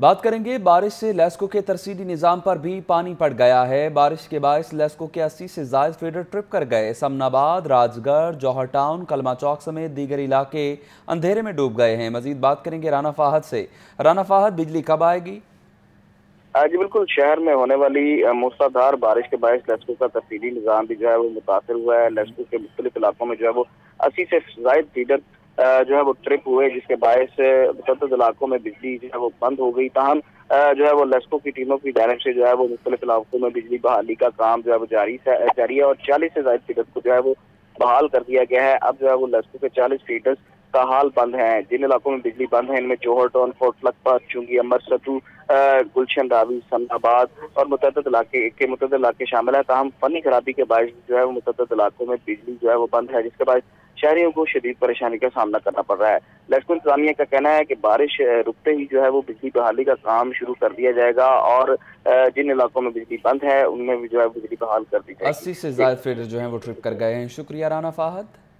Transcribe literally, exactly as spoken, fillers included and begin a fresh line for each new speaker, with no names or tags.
बात करेंगे बारिश से लेस्को के तरसीली निज़ाम पर भी पानी पड़ गया है। बारिश के बायस लेस्को के अस्सी से ज़ायद फीडर ट्रिप कर गए। समनाबाद, राजगढ़, जौहर टाउन, कलमा चौक समेत दीगर इलाके अंधेरे में डूब गए हैं। मजीद बात करेंगे राना फाहद से। राना फाहद, बिजली कब आएगी?
जी बिल्कुल, शहर में होने वाली मूसलाधार बारिश के बायस लेस्को का तरसीली निज़ाम भी जो है वो मुतासर हुआ है। लेस्को के मुख्तलिफ इलाकों में जो है वो अस्सी से जायद फीडर जो है वो ट्रिप हुए, जिसके बायस मुतअद्दिद इलाकों में बिजली जो है वो बंद हो गई। ताहम जो है वो लेस्को की टीमों की जानिब से जो है वो मुख्तलिफ इलाकों में बिजली बहाली का काम जो है वो जारी जारी है और चालीस से जायद फीडर को जो है वो बहाल कर दिया गया है। अब जो है वो लेस्को के चालीस फीडर्स का हाल बंद है। जिन इलाकों में बिजली बंद है इनमें जौहर टाउन, कोट लखपत, चुंगी, अमर सतू, गुलशन रावी, समनाबाद और मुतअद्दिद इलाके के मुतअद्दिद इलाके शामिल है। ताहम फनी खराबी के बायस जो है वो मुतअद्दिद इलाकों में बिजली जो है वो बंद है, जिसके बाद शहरियों को शदीद परेशानी का सामना करना पड़ रहा है। लेस्को इंतजामिया का कहना है कि बारिश रुकते ही जो है वो बिजली बहाली का काम शुरू कर दिया जाएगा और जिन इलाकों में बिजली बंद है उनमें भी जो है बिजली बहाल कर दी जाएगी।
अस्सी से ज्यादा फीडर जो है वो ट्रिप कर गए हैं। शुक्रिया राना फाहद।